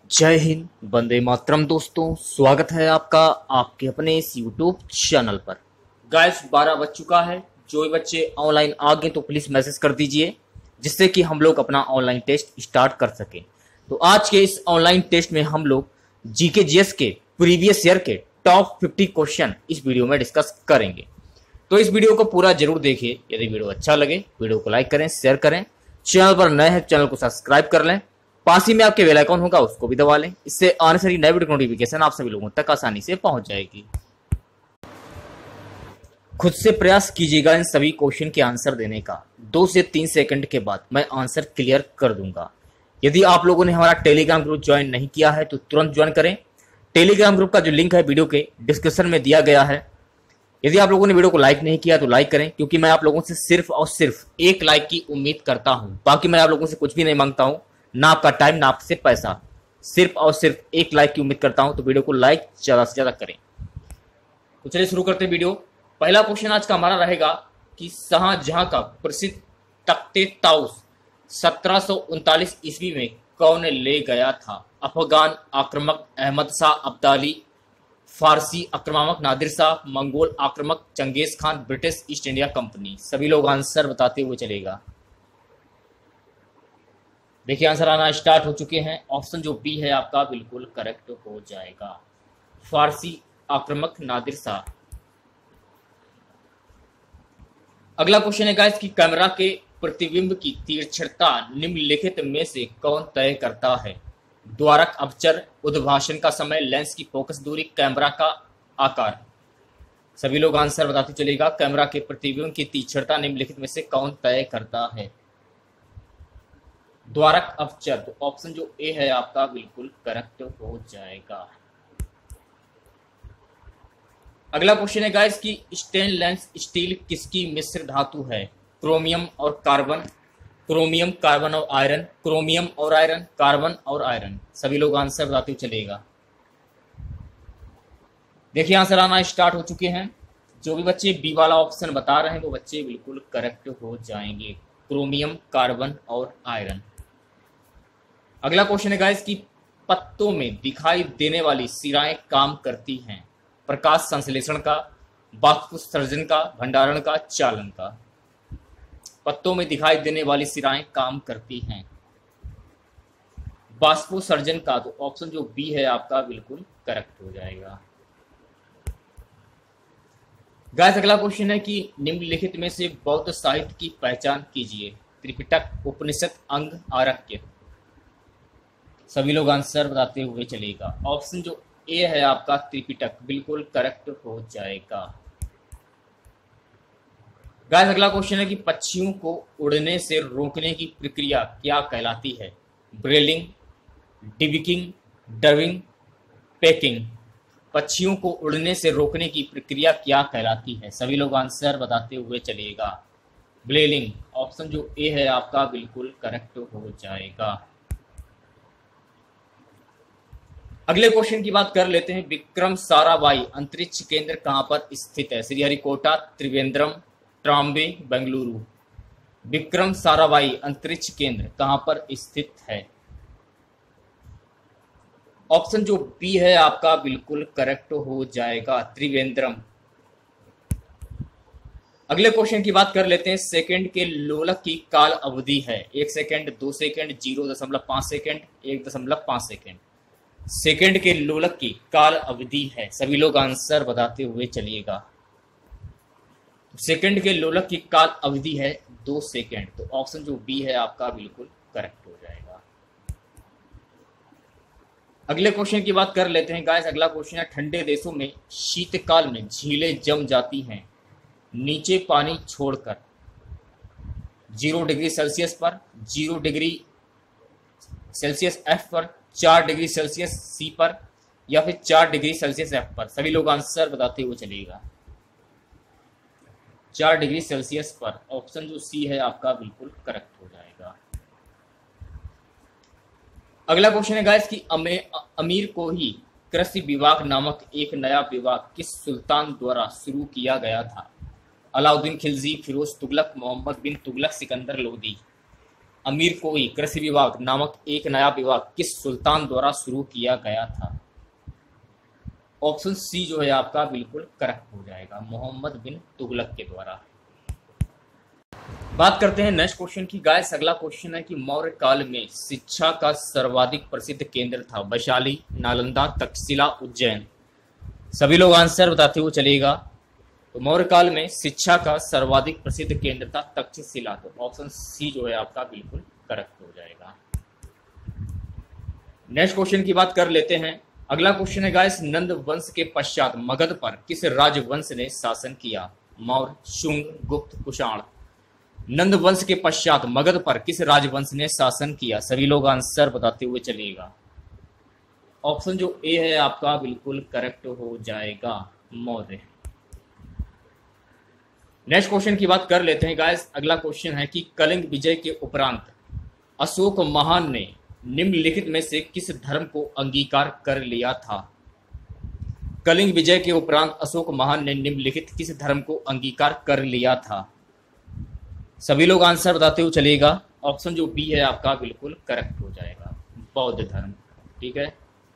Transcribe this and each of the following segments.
जय हिंद, वंदे मातरम। दोस्तों, स्वागत है आपका आपके अपने इस यूट्यूब चैनल पर। गाइस 12 बज चुका है। जो भी बच्चे ऑनलाइन आ गए तो प्लीज़ मैसेज कर दीजिए, जिससे कि हम लोग अपना ऑनलाइन टेस्ट स्टार्ट कर सकें। तो आज के इस ऑनलाइन टेस्ट में हम लोग जीके जीएस के प्रीवियस ईयर के टॉप 50 क्वेश्चन इस वीडियो में डिस्कस करेंगे। तो इस वीडियो को पूरा जरूर देखिए। यदि वीडियो अच्छा लगे वीडियो को लाइक करें, शेयर करें। चैनल पर नए हैं चैनल को सब्सक्राइब कर लें। पास ही में आपके बेल आइकन होगा, उसको भी दबा लें। इससे आने से नए वीडियो नोटिफिकेशन आप सभी लोगों तक आसानी से पहुंच जाएगी। खुद से प्रयास कीजिएगा इन सभी क्वेश्चन के आंसर देने का। 2 से 3 सेकंड के बाद मैं आंसर क्लियर कर दूंगा। यदि आप लोगों ने हमारा टेलीग्राम ग्रुप ज्वाइन नहीं किया है तो तुरंत ज्वाइन करें। टेलीग्राम ग्रुप का जो लिंक है वीडियो के डिस्क्रिप्शन में दिया गया है। यदि आप लोगों ने वीडियो को लाइक नहीं किया तो लाइक करें, क्योंकि मैं आप लोगों से सिर्फ और सिर्फ एक लाइक की उम्मीद करता हूं। बाकी मैं आप लोगों से कुछ भी नहीं मांगता हूं, ना आपका टाइम ना आपसे पैसा। सिर्फ और सिर्फ एक लाइक की उम्मीद करता हूं। तो वीडियो को लाइक ज्यादा से ज्यादा करें। तो चलिए शुरू करते हैं वीडियो। पहला क्वेश्चन आज का हमारा रहेगा कि शाहजहां का प्रसिद्ध तख्ते ताउस 1739 ईस्वी में कौन ले गया था? अफगान आक्रमक अहमद शाह अब्दाली, फारसी आक्रामक नादिर शाह, मंगोल आक्रामक चंगेज खान, ब्रिटिश ईस्ट इंडिया कंपनी। सभी लोग आंसर बताते हुए चलेगा। देखिए आंसर आना स्टार्ट हो चुके हैं। ऑप्शन जो बी है आपका बिल्कुल करेक्ट हो जाएगा, फारसी आक्रामक नादिर शाह। अगला क्वेश्चन है गाइस कि कैमरा के प्रतिबिंब की तिरछता निम्नलिखित में से कौन तय करता है? द्वारक अपर्चर, उद्भाषण का समय, लेंस की फोकस दूरी, कैमरा का आकार। सभी लोग आंसर बताते चलेगा। कैमरा के प्रतिबिंब की तीक्ष्णता निम्नलिखित में से कौन तय करता है? द्वारक अपर्चर। तो ऑप्शन जो ए है आपका बिल्कुल करेक्ट हो जाएगा। अगला क्वेश्चन है गाइस कि स्टेनलेस स्टील किसकी मिश्र धातु है? क्रोमियम और कार्बन, क्रोमियम कार्बन और आयरन, क्रोमियम और आयरन, कार्बन और आयरन। सभी लोग आंसर बताते चलेगा। देखिए आंसर आना स्टार्ट हो चुके हैं। जो भी बच्चे बी वाला ऑप्शन बता रहे हैं वो बच्चे बिल्कुल करेक्ट हो जाएंगे, क्रोमियम कार्बन और आयरन। अगला क्वेश्चन है गाइस कि पत्तों में दिखाई देने वाली सिराएं काम करती हैं? प्रकाश संश्लेषण का, वाष्पोत्सर्जन का, भंडारण का, चालन का। पत्तों में दिखाई देने वाली सिराएं काम करती हैं वाष्पोत्सर्जन का। तो ऑप्शन जो बी है आपका बिल्कुल करेक्ट हो जाएगा। गाइस अगला क्वेश्चन है कि निम्नलिखित में से बौद्ध साहित्य की पहचान कीजिए। त्रिपिटक, उपनिषद, अंग, आरण्यक। सभी लोग आंसर बताते हुए चलेगा। ऑप्शन जो ए है आपका त्रिपिटक बिल्कुल करेक्ट हो जाएगा। गाइस अगला क्वेश्चन है कि पक्षियों को उड़ने से रोकने की प्रक्रिया क्या कहलाती है? Brailing, debeaking, dubbing, packing. पक्षियों को उड़ने से रोकने की प्रक्रिया क्या कहलाती है? सभी लोग आंसर बताते हुए चलिएगा। ब्रेलिंग। ऑप्शन जो ए है आपका बिल्कुल करेक्ट हो जाएगा। अगले क्वेश्चन की बात कर लेते हैं। विक्रम साराभाई अंतरिक्ष केंद्र कहां पर स्थित है? श्रीहरिकोटा, त्रिवेंद्रम, ट्राम्बे, बेंगलुरु। विक्रम साराभाई अंतरिक्ष केंद्र कहां पर स्थित है? ऑप्शन जो बी है आपका बिल्कुल करेक्ट हो जाएगा, त्रिवेंद्रम। अगले क्वेश्चन की बात कर लेते हैं। सेकंड के लोलक की काल अवधि है? 1 second, 2 second, 0.5 second, 1.5 second. Second के लोलक की काल अवधि है। सभी लोग आंसर बताते हुए चलिएगा। सेकंड के लोलक की काल अवधि है 2 सेकंड। तो ऑप्शन जो बी है आपका बिल्कुल करेक्ट हो जाएगा। अगले क्वेश्चन की बात कर लेते हैं गाइस। अगला क्वेश्चन है ठंडे देशों में शीतकाल में झीलें जम जाती हैं नीचे पानी छोड़कर? 0 डिग्री सेल्सियस पर, 0 डिग्री सेल्सियस एफ पर, 4 डिग्री सेल्सियस सी पर, या फिर 4 डिग्री सेल्सियस एफ पर। सभी लोग आंसर बताते हुए चलिएगा। 4 डिग्री सेल्सियस पर। ऑप्शन जो सी है आपका बिल्कुल करेक्ट हो जाएगा। अगला क्वेश्चन है गाइस कि अमीर को ही कृषि विभाग नामक एक नया विभाग किस सुल्तान द्वारा शुरू किया गया था? अलाउद्दीन खिलजी, फिरोज तुगलक, मोहम्मद बिन तुगलक, सिकंदर लोदी। अमीर कोई कृषि विभाग नामक एक नया विभाग किस सुल्तान द्वारा शुरू किया गया था? ऑप्शन सी जो है आपका बिल्कुल करेक्ट हो जाएगा, मोहम्मद बिन तुगलक के द्वारा। बात करते हैं नेक्स्ट क्वेश्चन की गाइस। अगला क्वेश्चन है कि मौर्य काल में शिक्षा का सर्वाधिक प्रसिद्ध केंद्र था वैशाली, नालंदा, तक्षशिला, उज्जैन। सभी लोग आंसर बताते हुए चलेगा। तो मौर्य काल में शिक्षा का सर्वाधिक प्रसिद्ध केंद्र था तक्षशिला। तो ऑप्शन सी जो है आपका बिल्कुल करेक्ट हो जाएगा। नेक्स्ट क्वेश्चन की बात कर लेते हैं। अगला क्वेश्चन है गाइस, नंद वंश के पश्चात मगध पर किस राजवंश ने शासन किया? मौर्य, शुंग, गुप्त, कुषाण। नंद वंश के पश्चात मगध पर किस राजवंश ने शासन किया? सभी लोग आंसर बताते हुए चलिएगा। ऑप्शन जो ए है आपका बिल्कुल करेक्ट हो जाएगा, मौर्य। नेक्स्ट क्वेश्चन की बात कर लेते हैं गाइस। अगला क्वेश्चन है कि कलिंग विजय के उपरांत अशोक महान ने निम्नलिखित में से किस धर्म को अंगीकार कर लिया था? कलिंग विजय के उपरांत अशोक महान ने निम्नलिखित किस धर्म को अंगीकार कर लिया था? सभी लोग आंसर बताते हुए चलेगा। ऑप्शन जो बी है आपका बिल्कुल करेक्ट हो जाएगा, बौद्ध धर्म। ठीक है,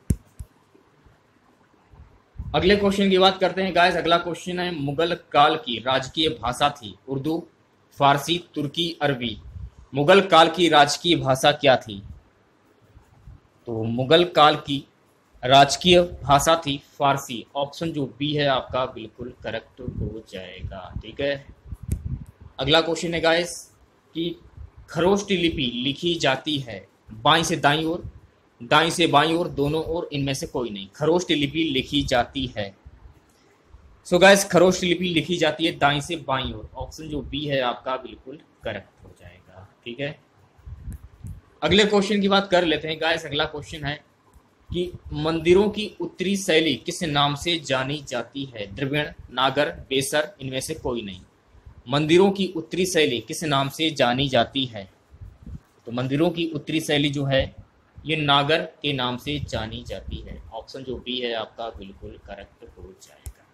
अगले क्वेश्चन की बात करते हैं गाइस। अगला क्वेश्चन है, मुगल काल की राजकीय भाषा थी उर्दू, फारसी, तुर्की, अरबी। मुगल काल की राजकीय भाषा क्या थी? तो मुगल काल की राजकीय भाषा थी फारसी। ऑप्शन जो बी है आपका बिल्कुल करेक्ट हो जाएगा। ठीक है, अगला क्वेश्चन है गाइस कि खरोष्टी लिपि लिखी जाती है बाईं से दाईं ओर, दाईं से बाईं ओर, दोनों ओर, इनमें से कोई नहीं। खरोष्टी लिपि लिखी जाती है। सो गाइस खरोष्टी लिपि लिखी जाती है दाईं से बाईं ओर। ऑप्शन जो बी है आपका बिल्कुल करेक्ट हो जाएगा। ठीक है, अगले क्वेश्चन की बात कर लेते हैं गाइस। अगला क्वेश्चन है कि मंदिरों की उत्तरी शैली किस नाम से जानी जाती है? द्रविड़, नागर, बेसर, इनमें से कोई नहीं। मंदिरों की उत्तरी शैली किस नाम से जानी जाती है? तो मंदिरों की उत्तरी शैली जो है ये नागर के नाम से जानी जाती है। ऑप्शन जो बी है आपका बिल्कुल करेक्ट हो जाएगा।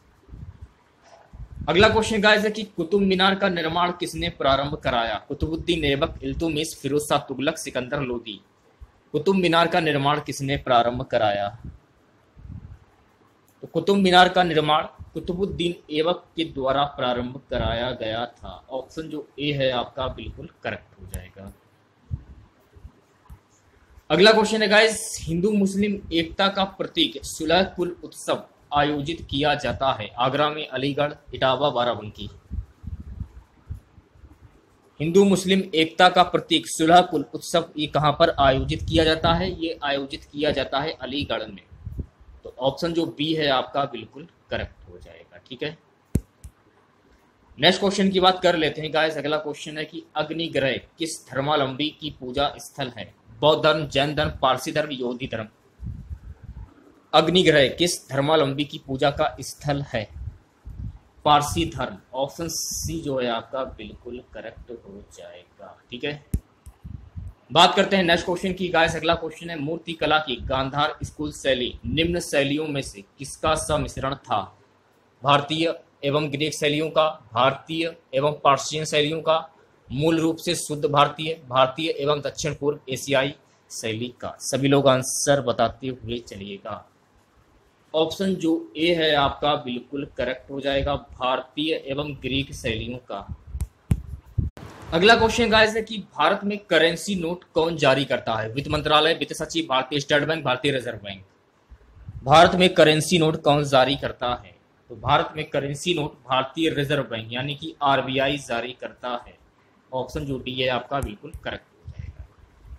अगला क्वेश्चन गाइस है कि कुतुब मीनार का निर्माण किसने प्रारंभ कराया? कुतुबुद्दीन ऐबक, इल्तुतमिश, फिरोज शाह तुगलक, सिकंदर लोदी। कुतुब मीनार का निर्माण किसने प्रारंभ कराया? तो कुतुब मीनार का निर्माण कुतुबुद्दीन ऐबक के द्वारा प्रारंभ कराया गया था। ऑप्शन जो ए है आपका बिल्कुल करेक्ट हो जाएगा। अगला क्वेश्चन है गाइस, हिंदू मुस्लिम एकता का प्रतीक सुलह कुल उत्सव आयोजित किया जाता है आगरा में, अलीगढ़, इटावा, बाराबंकी। हिंदू मुस्लिम एकता का प्रतीक सुलह कुल उत्सव ये कहां पर आयोजित किया जाता है? ये आयोजित किया जाता है अलीगढ़ में। तो ऑप्शन जो बी है आपका बिल्कुल करेक्ट हो जाएगा। ठीक है, नेक्स्ट क्वेश्चन की बात कर लेते हैं गाइस। अगला क्वेश्चन है कि अग्निग्रह किस धर्मावलंबी की पूजा स्थल है? बौद्ध धर्म, जैन धर्म, पारसी धर्म, यहूदी धर्म। अग्निग्रह किस धर्मावलंबी की पूजा का स्थल है? पारसी धर्म। ऑप्शन सी जो है आपका बिल्कुल करेक्ट हो जाएगा। ठीक है, बात करते हैं नेक्स्ट क्वेश्चन की गाइस। अगला क्वेश्चन है, मूर्ति कला की गांधार स्कूल शैली निम्न शैलियों में से किसका सम्मिश्रण था? भारतीय एवं ग्रीक शैलियों का, भारतीय एवं पार्शियन शैलियों का, मूल रूप से शुद्ध भारतीय, भारतीय एवं दक्षिण पूर्व एशियाई शैली का। सभी लोग आंसर बताते हुए चलिएगा। ऑप्शन जो ए है आपका बिल्कुल करेक्ट हो जाएगा, भारतीय एवं ग्रीक शैलियों का। अगला क्वेश्चन गाइस है कि भारत में करेंसी नोट कौन जारी करता है? वित्त मंत्रालय, वित्त सचिव, भारतीय स्टेट बैंक, भारतीय रिजर्व बैंक। भारत में करेंसी नोट कौन जारी करता है? तो भारत में करेंसी नोट भारतीय रिजर्व बैंक यानी कि आरबीआई जारी करता है। ऑप्शन जो डी है आपका बिल्कुल करेक्ट हो जाएगा।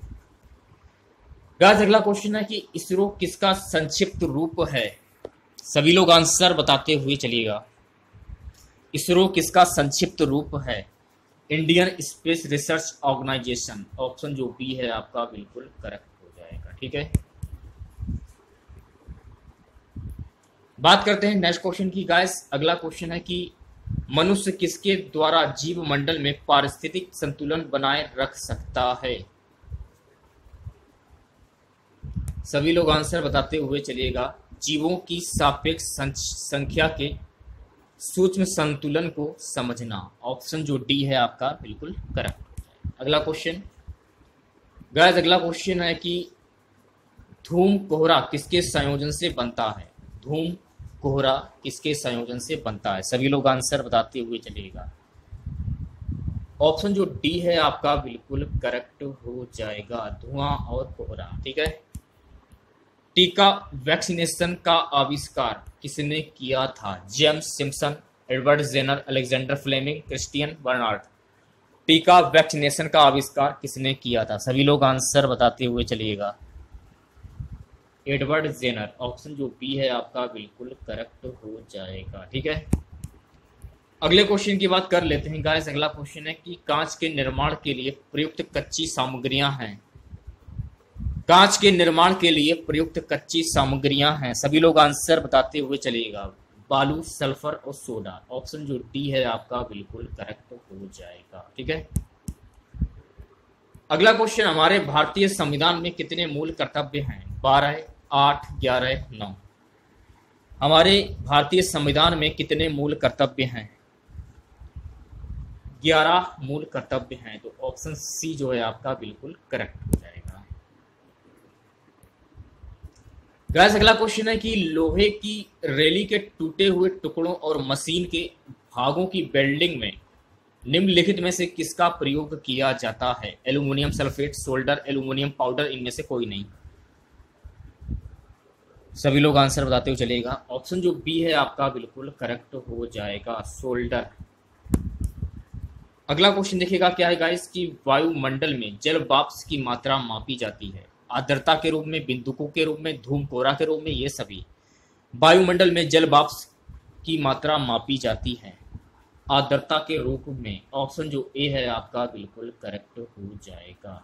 गाइस अगला क्वेश्चन है कि इसरो किसका संक्षिप्त रूप है? सभी लोग आंसर बताते हुए चलिएगा। इसरो किसका संक्षिप्त रूप है? Indian space research organisation. Option जो बी है आपका बिल्कुल करेक्ट हो जाएगा। ठीक है, बात करते हैं नेक्स्ट क्वेश्चन की गाइस। अगला क्वेश्चन है कि मनुष्य किसके द्वारा जीव मंडल में पारिस्थितिक संतुलन बनाए रख सकता है? सभी लोग आंसर बताते हुए चलिएगा। जीवों की सापेक्ष संख्या के सूक्ष्म संतुलन को समझना। ऑप्शन जो डी है आपका बिल्कुल करेक्ट हो जाएगा। अगला क्वेश्चन, गाइस अगला क्वेश्चन है कि धूम कोहरा किसके संयोजन से बनता है। धूम कोहरा किसके संयोजन से बनता है, सभी लोग आंसर बताते हुए चलिएगा। ऑप्शन जो डी है आपका बिल्कुल करेक्ट हो जाएगा, धुआं और कोहरा। ठीक है। टीका वैक्सीनेशन का आविष्कार किसने किया था। James Simpson, Edward Jenner, Alexander Fleming, Christian Barnard. टीका वैक्सीनेशन का आविष्कार किसने किया था, सभी लोग आंसर बताते हुए चलिएगा। Edward Jenner. ऑप्शन जो बी है आपका बिल्कुल करेक्ट हो जाएगा। ठीक है। अगले क्वेश्चन की बात कर लेते हैं गाइस। अगला क्वेश्चन है कि कांच के निर्माण के लिए प्रयुक्त कच्ची सामग्रियां हैं। कांच के निर्माण के लिए प्रयुक्त कच्ची सामग्रियां हैं, सभी लोग आंसर बताते हुए चलिएगा। बालू, सल्फर और सोडा। ऑप्शन जो डी है आपका बिल्कुल करेक्ट हो जाएगा। ठीक है। अगला क्वेश्चन, हमारे भारतीय संविधान में कितने मूल कर्तव्य हैं। 12, 8, 11, 9। हमारे भारतीय संविधान में कितने मूल कर्तव्य हैं। 11 मूल कर्तव्य हैं, तो ऑप्शन सी जो है आपका बिल्कुल करेक्ट हो जाएगा। गाइस अगला क्वेश्चन है कि लोहे की रेली के टूटे हुए टुकड़ों और मशीन के भागों की वेल्डिंग में निम्नलिखित में से किसका प्रयोग किया जाता है। Aluminium sulphate, solder, aluminium powder, इनमें से कोई नहीं। सभी लोग आंसर बताते हुए चलेगा। ऑप्शन जो बी है आपका बिल्कुल करेक्ट हो जाएगा, सोल्डर। अगला क्वेश्चन देखिएगा क्या है गाइस कि वायुमंडल में जल वाष्प की मात्रा मापी जाती है। आर्द्रता के रूप में, बिंदुकों के रूप में, धूम कोहरा के रूप में, ये सभी। वायुमंडल में जल वाष्प की मात्रा मापी जाती है आर्द्रता के रूप में। ऑप्शन जो ए है आपका बिल्कुल करेक्ट हो जाएगा।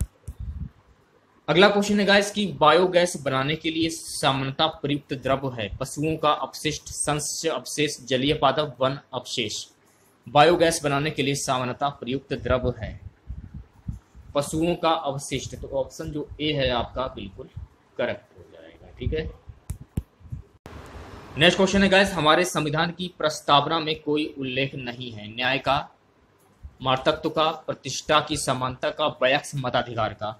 अगला क्वेश्चन है गाइस कि बायोगैस बनाने के लिए सामान्यतः प्रयुक्त द्रव्य है। पशुओं का अपशिष्ट, संस्य अवशेष, जलीय पादप, वन अवशेष। बायोगैस बनाने के लिए सामान्यतः प्रयुक्त द्रव्य है पशुओं का अवशिष्ट, तो ऑप्शन जो ए है आपका बिल्कुल करेक्ट हो जाएगा। ठीक है। नेक्स्ट क्वेश्चन है गाइस, हमारे संविधान की प्रस्तावना में कोई उल्लेख नहीं है। न्याय का, मातृत्व का, प्रतिष्ठा की समानता का, वयस्क मताधिकार का।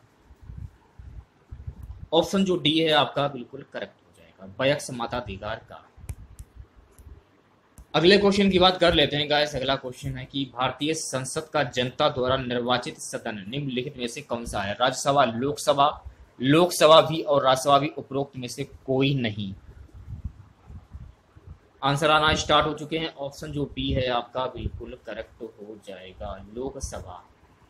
ऑप्शन जो डी है आपका बिल्कुल करेक्ट हो जाएगा, वयस्क मताधिकार का। अगले क्वेश्चन की बात कर लेते हैं गाइस। अगला क्वेश्चन है कि भारतीय संसद का जनता द्वारा निर्वाचित सदन निम्नलिखित में से कौन सा है। राज्यसभा, लोकसभा, लोकसभा भी और राज्यसभा भी, उपरोक्त में से कोई नहीं। आंसर आना स्टार्ट हो चुके हैं। ऑप्शन जो बी है आपका बिल्कुल करेक्ट हो जाएगा, लोकसभा।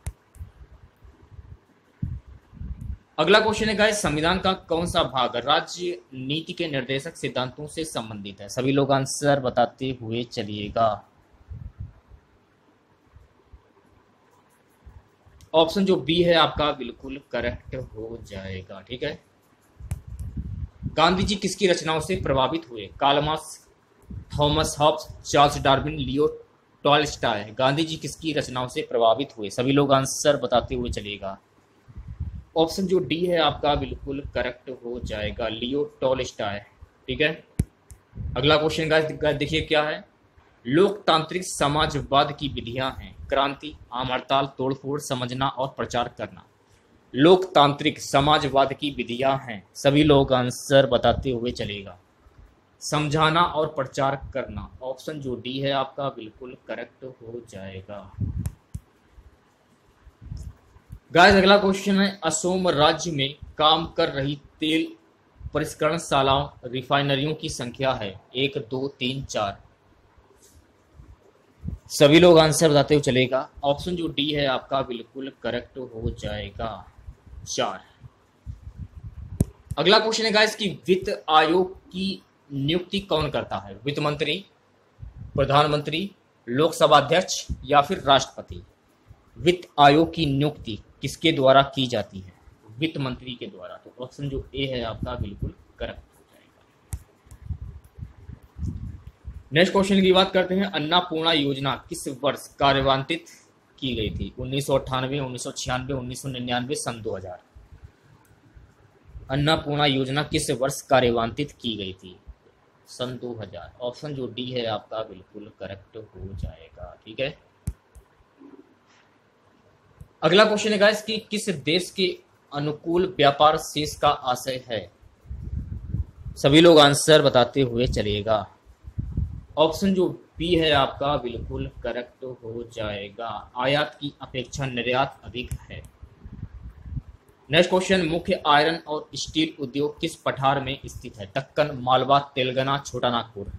अगला क्वेश्चन है गाइस, संविधान का कौन सा भाग राज्य नीति के निर्देशक सिद्धांतों से संबंधित है। सभी लोग आंसर बताते हुए चलिएगा। ऑप्शन जो बी है आपका बिल्कुल करेक्ट हो जाएगा। ठीक है। गांधी जी किसकी रचनाओं से प्रभावित हुए। Karl Marx, Thomas Hobbes, Charles Darwin, Leo Tolstoy. Gandhi ji किसकी रचनाओं से प्रभावित हुए, सभी लोग आंसर बताते हुए चलिएगा। ऑप्शन जो डी है आपका बिल्कुल करेक्ट हो जाएगा, लियो टॉल्स्टॉय। ठीक है। अगला क्वेश्चन गाइस देखिए क्या है। लोकतांत्रिक समाजवाद की विधियां हैं। क्रांति, आम हड़ताल, तोड़फोड़, समझना और प्रचार करना। लोकतांत्रिक समाजवाद की विधियां हैं, सभी लोग आंसर बताते हुए चलेगा। समझाना और प्रचार करना। ऑप्शन जो डी है आपका बिल्कुल करेक्ट हो जाएगा। गाइस अगला क्वेश्चन है, असोम राज्य में काम कर रही तेल परिष्करणशालाओं, रिफाइनरियों की संख्या है। 1, 2, 3, 4। सभी लोग आंसर बताते हुए चलेगा। ऑप्शन जो डी है आपका बिल्कुल करेक्ट हो जाएगा, 4। अगला क्वेश्चन है गाइस कि वित्त आयोग की नियुक्ति कौन करता है। वित्त मंत्री, प्रधानमंत्री, लोकसभा अध्यक्ष या फिर राष्ट्रपति। वित्त आयोग की नियुक्ति किसके द्वारा की जाती है। वित्त मंत्री के द्वारा, तो ऑप्शन जो ए है आपका बिल्कुल करेक्ट हो जाएगा। नेक्स्ट क्वेश्चन की बात करते हैं। अन्नपूर्णा योजना किस वर्ष कार्यान्वित की गई थी। 1998, 1996, 1999, सन 2000। अन्नपूर्णा योजना किस वर्ष कार्यान्वित की गई थी। सन 2000। ऑप्शन जो डी है आपका बिल्कुल करेक्ट हो जाएगा। ठीक है। अगला क्वेश्चन है गाइस कि किस देश के अनुकूल व्यापार शेष का आशय है? सभी लोग आंसर बताते हुए चलिएगा। ऑप्शन जो बी है आपका बिल्कुल करेक्ट हो जाएगा। आयात की अपेक्षा निर्यात अधिक है। नेक्स्ट क्वेश्चन, मुख्य आयरन और स्टील उद्योग किस पठार में स्थित है? दक्कन, मालवा, तेलंगाना, छोटा नागपुर।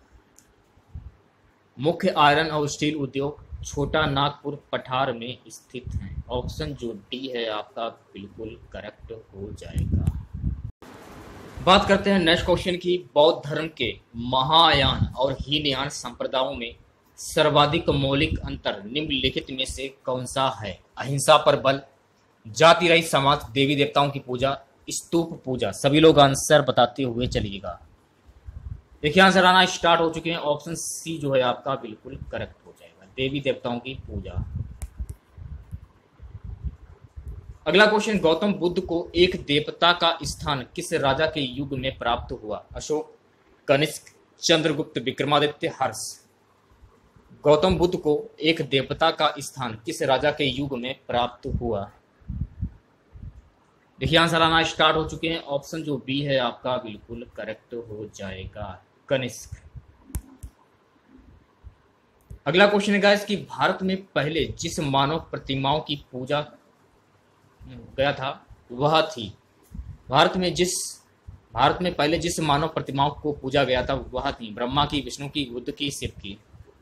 मुख्य आयरन और स्टील उद्योग छोटा नागपुर पठार में स्थित है। ऑप्शन जो डी है आपका बिल्कुल करेक्ट हो जाएगा। बात करते हैं नेक्स्ट क्वेश्चन की। बौद्ध धर्म के महायान और हीनयान संप्रदायों में सर्वाधिक मौलिक अंतर निम्नलिखित में से कौन सा है? अहिंसा पर बल, जाति रहित समाज, देवी देवताओं की पूजा, स्तूप पूजा। सभी लोग आंसर बताते हुए चलिएगा। देखिए आंसर आना स्टार्ट हो चुके हैं। ऑप्शन सी जो है आपका बिल्कुल करेक्ट हो जाएगा, देवी देवताओं की पूजा। अगला क्वेश्चन, गौतम बुद्ध को एक देवता का स्थान किस राजा के युग में प्राप्त हुआ? अशोक, कनिष्क, चंद्रगुप्त, विक्रमादित्य, हर्ष। गौतम बुद्ध को एक देवता का स्थान किस राजा के युग में प्राप्त हुआ? देखिए आंसर आना स्टार्ट हो चुके हैं। ऑप्शन जो बी है आपका बिल्कुल करेक्ट हो जाएगा, कनिष्क। अगला क्वेश्चन है गाइस कि भारत में पहले जिस मानव प्रतिमाओं की पूजा गया था वह थी। भारत में पहले जिस मानव प्रतिमाओं को पूजा गया था वह थी ब्रह्मा की, विष्णु की, बुद्ध की, शिव की।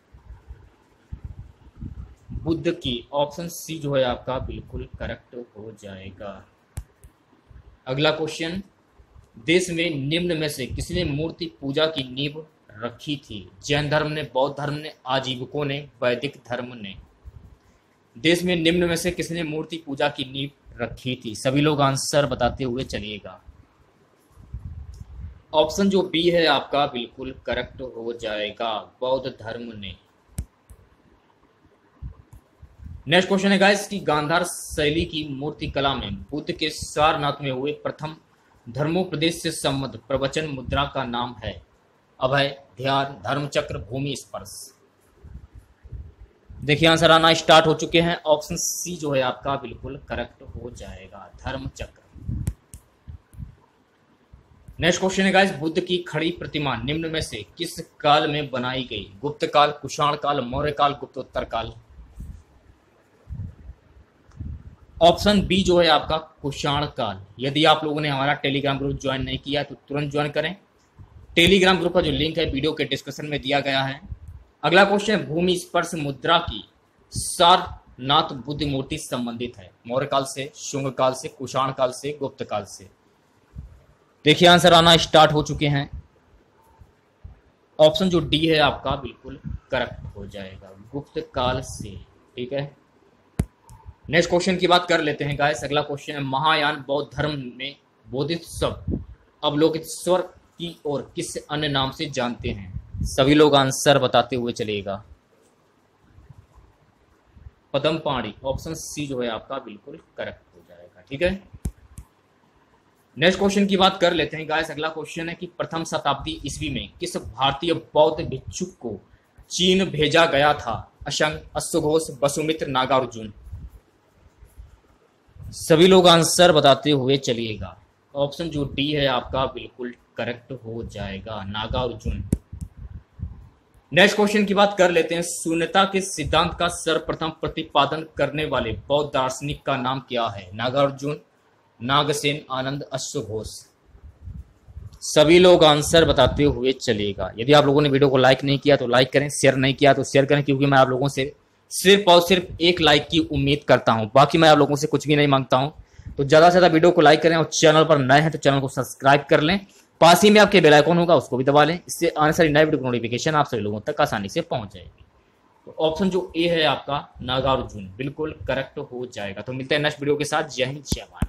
बुद्ध की। ऑप्शन सी जो है आपका बिल्कुल करेक्ट हो जाएगा। अगला क्वेश्चन, देश में निम्न में से किसने मूर्ति पूजा की नींव रखी थी? जैन धर्म ने, बौद्ध धर्म ने, आजीविकों ने, वैदिक धर्म ने। देश में निम्न में से किसने मूर्ति पूजा की नींव रखी थी? सभी लोग आंसर बताते हुए चलिएगा। ऑप्शन जो बी है आपका बिल्कुल करेक्ट हो जाएगा, बौद्ध धर्म ने। नेक्स्ट क्वेश्चन है गाइस कि गांधार शैली की मूर्ति कला में बुद्ध के सारनाथ में हुए प्रथम धर्मोपदेश से संबद्ध प्रवचन मुद्रा का नाम है? अभय, ध्यान, धर्मचक्र, भूमि स्पर्श। देखिए आंसर आना स्टार्ट हो चुके हैं। ऑप्शन सी जो है आपका बिल्कुल करेक्ट हो जाएगा, धर्मचक्र। नेक्स्ट क्वेश्चन है गाइस, बुद्ध की खड़ी प्रतिमा निम्न में से किस काल में बनाई गई? गुप्त काल, कुषाण काल, मौर्य काल, गुप्तोत्तर काल। ऑप्शन बी जो है आपका कुषाण काल। यदि आप लोगों ने हमारा टेलीग्राम ग्रुप ज्वाइन नहीं किया तो तुरंत ज्वाइन करें। टेलीग्राम ग्रुप का जो लिंक है वीडियो के डिस्क्रिप्शन में दिया गया है। अगला क्वेश्चन, भूमि स्पर्श मुद्रा की सारनाथ बुद्ध मूर्ति संबंधित है? मौर्य काल से, शुंग काल से, कुषाण काल से, गुप्त काल से। देखिए आंसर आना स्टार्ट हो चुके हैं। ऑप्शन जो डी है आपका बिल्कुल करेक्ट हो जाएगा, गुप्त काल से। ठीक है, नेक्स्ट क्वेश्चन की बात कर लेते हैं गाइस। अगला क्वेश्चन है, महायान बौद्ध धर्म में बोधिसत्व अवलोकितेश्वर की और किस अन्य नाम से जानते हैं? सभी लोग आंसर बताते हुए चलेगा। पद्मपाणि। ऑप्शन सी जो है आपका बिल्कुल करेक्ट हो जाएगा। ठीक है, नेक्स्ट क्वेश्चन की बात कर लेते हैं गाइस। अगला क्वेश्चन है कि प्रथम शताब्दी ईस्वी में किस भारतीय बौद्ध भिक्षुक को चीन भेजा गया था? अशंग, अश्वघोष, वसुमित्र, नागार्जुन। सभी लोग आंसर बताते हुए चलिएगा। ऑप्शन जो डी है आपका बिल्कुल करेक्ट हो जाएगा, नागार्जुन। नेक्स्ट क्वेश्चन की बात कर लेते हैं। शून्यता के सिद्धांत का सर्वप्रथम प्रतिपादन करने वाले बौद्ध दार्शनिक का नाम क्या है? नागार्जुन, नागसेन, आनंद, अश्वघोष। सभी लोग आंसर बताते हुए चलिएगा। यदि आप लोगों ने वीडियो को लाइक नहीं किया तो लाइक करें, शेयर नहीं किया तो शेयर करें, क्योंकि मैं आप लोगों से सिर्फ और सिर्फ एक लाइक की उम्मीद करता हूं। बाकी मैं आप लोगों से कुछ भी नहीं मांगता हूं। तो ज्यादा से ज्यादा वीडियो को लाइक करें और चैनल पर नए हैं तो चैनल को सब्सक्राइब कर लें। पास ही में आपके बेल आइकन होगा, उसको भी दबा लें। इससे आने सारी नए वीडियो की नोटिफिकेशन आप सभी लोगों तक आसानी से पहुंच जाएगी। तो ऑप्शन जो ए है आपका नागार्जुन बिल्कुल करेक्ट हो जाएगा। तो मिलते हैं नेक्स्ट वीडियो के साथ। जय हिंद, जय भारत।